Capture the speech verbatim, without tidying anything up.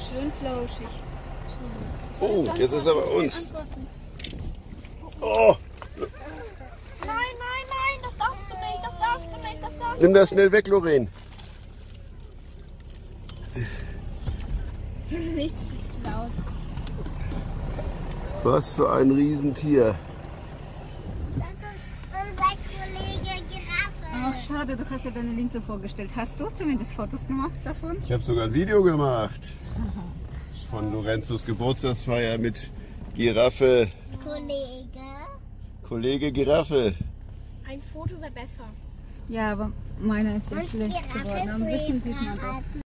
schön flauschig. Oh, jetzt ist er bei uns. Oh, Nein, nein, nein, das darfst du nicht, das darfst du nicht, das darfst du nimm das schnell weg, Lorraine. nicht. Nichts geklaut. Was für ein Riesentier. Das ist unser Kollege Giraffe. Ach, schade, du hast ja deine Linse vorgestellt. Hast du zumindest Fotos gemacht davon? Ich habe sogar ein Video gemacht von Lorenzos Geburtstagsfeier mit Giraffe. Kollege. Kollege Giraffe. Ein Foto wäre besser. Ja, aber meiner ist ja Und schlecht Giraffe geworden. Ein bisschen ist sieht man doch. Leben.